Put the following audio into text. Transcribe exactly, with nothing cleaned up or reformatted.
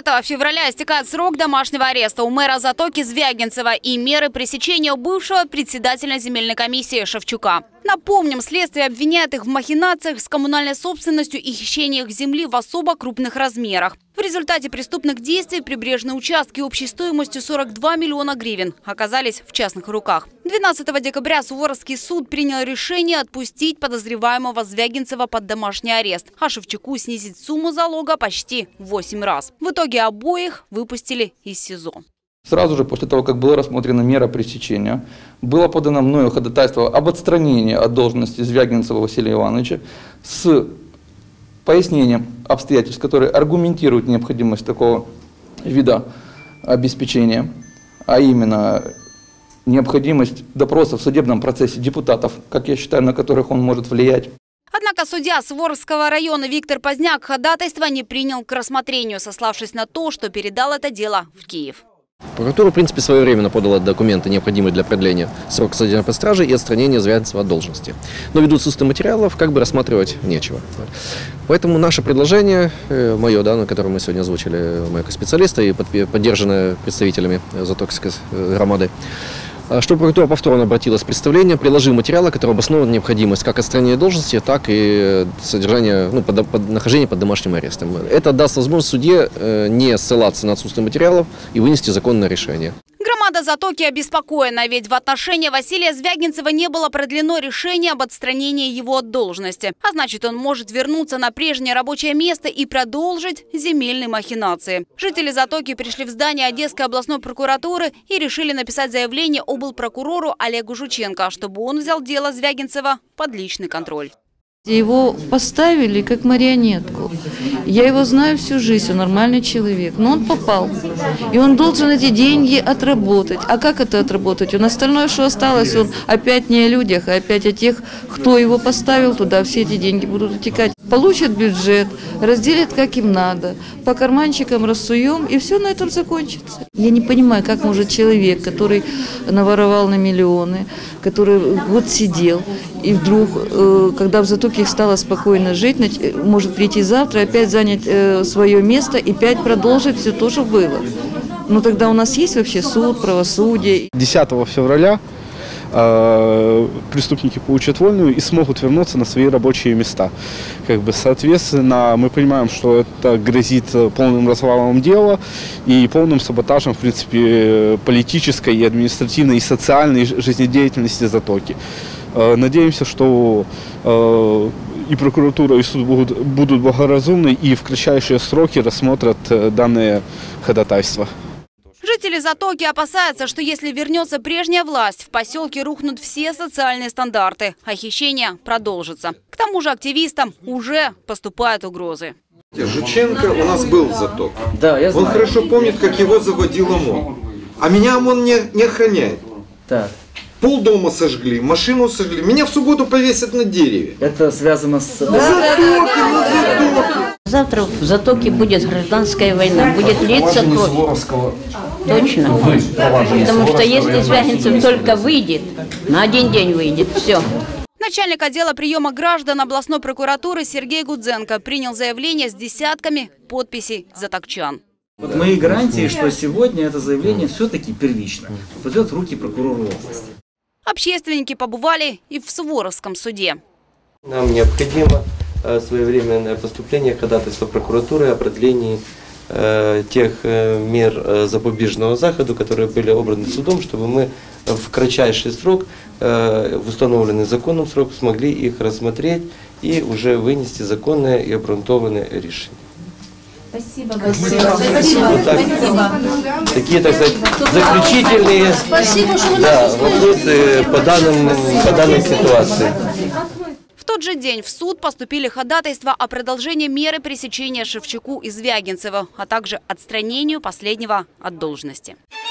пятого февраля истекает срок домашнего ареста у мэра Затоки Звягинцева и меры пресечения бывшего председателя земельной комиссии Шевчука. Напомним, следствие обвиняет их в махинациях с коммунальной собственностью и хищениях земли в особо крупных размерах. В результате преступных действий прибрежные участки общей стоимостью сорок два миллиона гривен оказались в частных руках. двенадцатого декабря Суворовский суд принял решение отпустить подозреваемого Звягинцева под домашний арест, а Шевчуку снизить сумму залога почти в восемь раз. В итоге обоих выпустили из СИЗО. Сразу же после того, как была рассмотрена мера пресечения, было подано мною ходатайство об отстранении от должности Звягинцева Василия Ивановича с пояснением обстоятельств, которые аргументируют необходимость такого вида обеспечения, а именно необходимость допроса в судебном процессе депутатов, как я считаю, на которых он может влиять. Однако судья Суворовского района Виктор Поздняк ходатайство не принял к рассмотрению, сославшись на то, что передал это дело в Киев. Прокуратура, в принципе, своевременно подала документы, необходимые для продления срока содержания под стражей и отстранения Звягинцева от должности. Но ввиду отсутствия материалов, как бы рассматривать нечего. Поэтому наше предложение, мое, да, которое мы сегодня озвучили, мы как специалисты и поддержанное представителями Затокской громады, чтобы прокуратура повторно обратилась с представлением, приложив материалы, которые обосновывают необходимость как отстранения должности, так и содержания, ну, под, под, нахождения под домашним арестом. Это даст возможность судье не ссылаться на отсутствие материалов и вынести законное решение. Громада Затоки обеспокоена, ведь в отношении Василия Звягинцева не было продлено решение об отстранении его от должности. А значит, он может вернуться на прежнее рабочее место и продолжить земельные махинации. Жители Затоки пришли в здание Одесской областной прокуратуры и решили написать заявление облпрокурору Олегу Жученко, чтобы он взял дело Звягинцева под личный контроль. Его поставили как марионетку. Я его знаю всю жизнь, он нормальный человек, но он попал. И он должен эти деньги отработать. А как это отработать? Он остальное, что осталось, он опять не о людях, а опять о тех, кто его поставил туда, все эти деньги будут утекать. Получат бюджет, разделят как им надо, по карманчикам рассуем, и все на этом закончится. Я не понимаю, как может человек, который наворовал на миллионы, который год сидел, и вдруг, когда в Затоке стало спокойно жить, может прийти завтра, опять занять свое место и опять продолжить все то, что было. Но тогда у нас есть вообще суд, правосудие. десятого февраля э, преступники получат вольную и смогут вернуться на свои рабочие места. Как бы, соответственно, мы понимаем, что это грозит полным развалом дела и полным саботажем, в принципе, политической, и административной, и социальной жизнедеятельности Затоки. Э, надеемся, что э, и прокуратура, и суд будут, будут благоразумны и в кратчайшие сроки рассмотрят данные ходатайства. Жители Затоки опасаются, что если вернется прежняя власть, в поселке рухнут все социальные стандарты, а хищение продолжится. К тому же активистам уже поступают угрозы. Жученко у нас был в Затоке. Да, я знаю. Он хорошо помнит, как его заводил ОМОН. А меня ОМОН не, не охраняет. Так. Полдома сожгли, машину сожгли. Меня в субботу повесят на дереве. Это связано с... На Затоке, на Затоке. Завтра в Затоке будет гражданская война, будет литься кровь. Точно. Потому что если Звягинцев только выйдет, на один день выйдет, все. Начальник отдела приема граждан областной прокуратуры Сергей Гудзенко принял заявление с десятками подписей затокчан. Вот мои гарантии, что сегодня это заявление все-таки первично попадет в руки прокурора области. Общественники побывали и в Суворовском суде. Нам необходимо своевременное поступление ходатайства прокуратуры о продлении э, тех э, мер э, запобежного захода, которые были обраны судом, чтобы мы в кратчайший срок, э, в установленный законом срок, смогли их рассмотреть и уже вынести законное и обґрунтованное решение. Спасибо. Спасибо. Вот так, Спасибо. Такие, так сказать, заключительные да, вопросы по, данным, по данной ситуации. В тот же день в суд поступили ходатайства о продолжении меры пресечения Шевчуку и Звягинцева, а также отстранению последнего от должности.